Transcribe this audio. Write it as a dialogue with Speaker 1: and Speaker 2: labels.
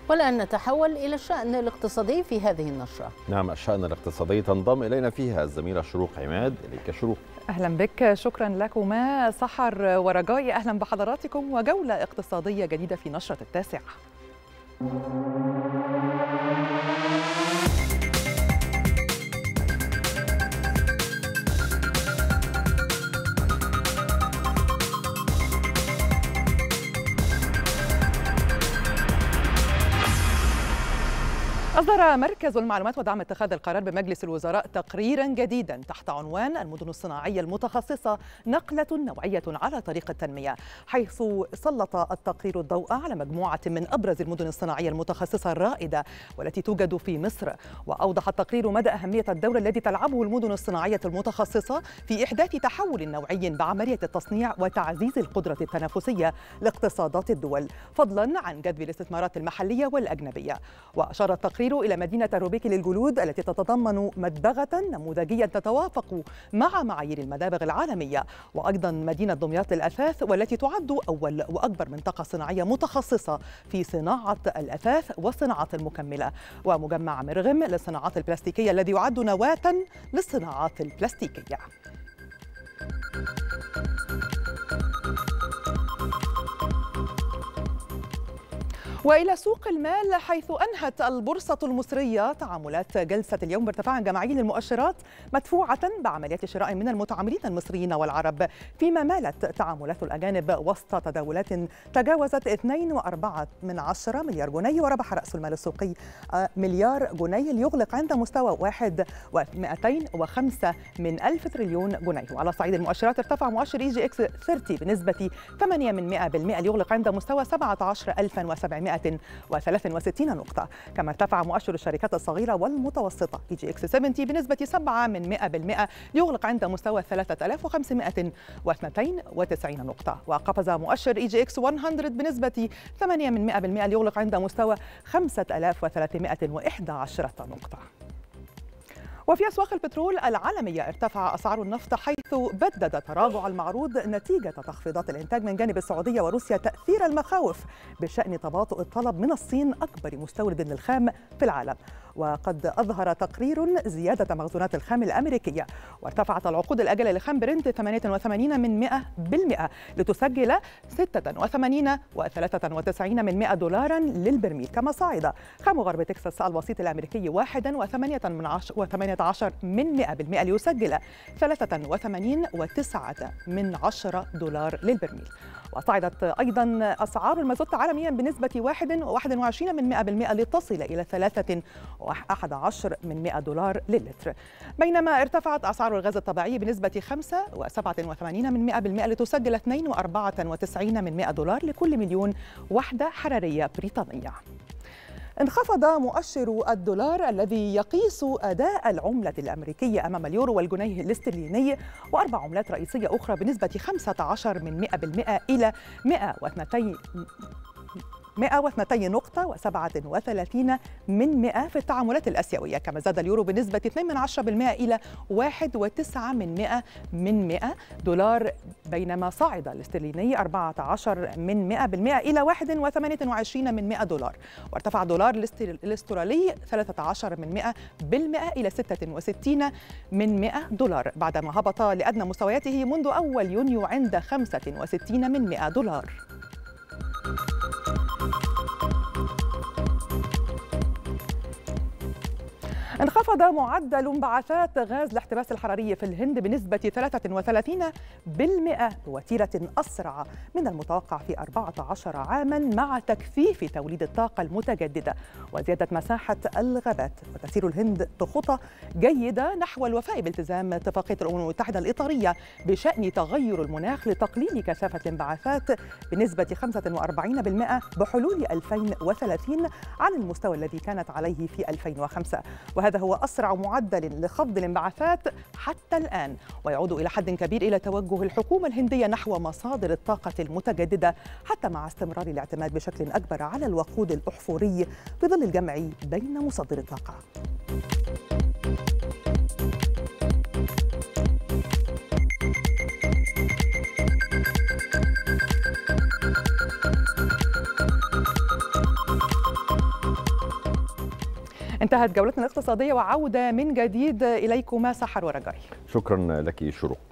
Speaker 1: والآن نتحول إلى الشأن الاقتصادي في هذه النشرة.
Speaker 2: نعم، الشأن الاقتصادي تنضم إلينا فيها الزميلة شروق عماد. إليك شروق.
Speaker 3: أهلا بك، شكرا لكما سحر ورجائي. أهلا بحضراتكم وجولة اقتصادية جديدة في نشرة التاسعة. أصدر مركز المعلومات ودعم اتخاذ القرار بمجلس الوزراء تقريرا جديدا تحت عنوان المدن الصناعية المتخصصة نقلة نوعية على طريق التنمية، حيث سلط التقرير الضوء على مجموعة من أبرز المدن الصناعية المتخصصة الرائدة والتي توجد في مصر. وأوضح التقرير مدى أهمية الدور الذي تلعبه المدن الصناعية المتخصصة في إحداث تحول نوعي بعملية التصنيع وتعزيز القدرة التنافسية لاقتصادات الدول، فضلا عن جذب الاستثمارات المحلية والأجنبية. وأشار التقرير إلى مدينة روبيكي للجلود التي تتضمن مدبغة نموذجية تتوافق مع معايير المدابغ العالمية، وأيضا مدينة دمياط للأثاث والتي تعد أول وأكبر منطقة صناعية متخصصة في صناعة الأثاث والصناعات المكملة، ومجمع مرغم للصناعات البلاستيكية الذي يعد نواة للصناعات البلاستيكية. وإلى سوق المال، حيث أنهت البورصة المصرية تعاملات جلسة اليوم بارتفاع جماعي للمؤشرات مدفوعة بعمليات شراء من المتعاملين المصريين والعرب، فيما مالت تعاملات الأجانب وسط تداولات تجاوزت 2.4 مليار جنيه، وربح رأس المال السوقي مليار جنيه ليغلق عند مستوى 1.205 تريليون جنيه. وعلى صعيد المؤشرات ارتفع مؤشر EGX 30 بنسبة 8% ليغلق عند مستوى 17,763 نقطة. كما ارتفع مؤشر الشركات الصغيرة والمتوسطة EGX 70 بنسبة 7% ليغلق عند مستوى 3,592 نقطة. وقفز مؤشر EGX 100 بنسبة 8% ليغلق عند مستوى 5,311 نقطة. وفي أسواق البترول العالمية ارتفع أسعار النفط، حيث بدد تراجع المعروض نتيجة تخفيضات الإنتاج من جانب السعودية وروسيا تأثير المخاوف بشأن تباطؤ الطلب من الصين أكبر مستورد للخام في العالم. وقد أظهر تقرير زيادة مخزونات الخام الأمريكية، وارتفعت العقود الآجلة لخام برنت 88% لتسجل 86.93 دولارا للبرميل. كما صعد خام غرب تكساس الوسيط الأمريكي 1.18% ليسجل 83.9 دولار للبرميل. وصعدت أيضا أسعار المازوت عالميا بنسبة 21% لتصل إلى 3.11 دولار للتر، بينما ارتفعت أسعار الغاز الطبيعي بنسبة 5.87% لتسجل 2.94 دولار لكل مليون وحدة حرارية بريطانية. انخفض مؤشر الدولار الذي يقيس أداء العملة الأمريكية أمام اليورو والجنيه الاسترليني وأربع عملات رئيسية أخرى بنسبة 15% إلى 102.37 في التعاملات الآسيوية. كما زاد اليورو بنسبة 2% إلى 1.9 دولار، بينما صعد الاسترليني 14% إلى 1.28 دولار، وارتفع الدولار الاسترالي 13% إلى 66 دولار، بعدما هبط لأدنى مستوياته منذ أول يونيو عند 65 دولار. انخفض معدل انبعاثات غاز الاحتباس الحراري في الهند بنسبة 33% بوتيرة أسرع من المتوقع في 14 عاما، مع تكثيف توليد الطاقة المتجددة وزيادة مساحة الغابات. وتسير الهند بخطى جيدة نحو الوفاء بالتزام اتفاقية الأمم المتحدة الإطارية بشأن تغير المناخ لتقليل كثافة الانبعاثات بنسبة 45% بحلول 2030 عن المستوى الذي كانت عليه في 2005. وهذا هو أسرع معدل لخفض الانبعاثات حتى الآن، ويعود إلى حد كبير إلى توجه الحكومة الهندية نحو مصادر الطاقة المتجددة، حتى مع استمرار الاعتماد بشكل أكبر على الوقود الأحفوري في ظل الجمع بين مصادر الطاقة. انتهت جولتنا الاقتصادية وعودة من جديد إليكما سحر ورجائي.
Speaker 2: شكرا لك شروق.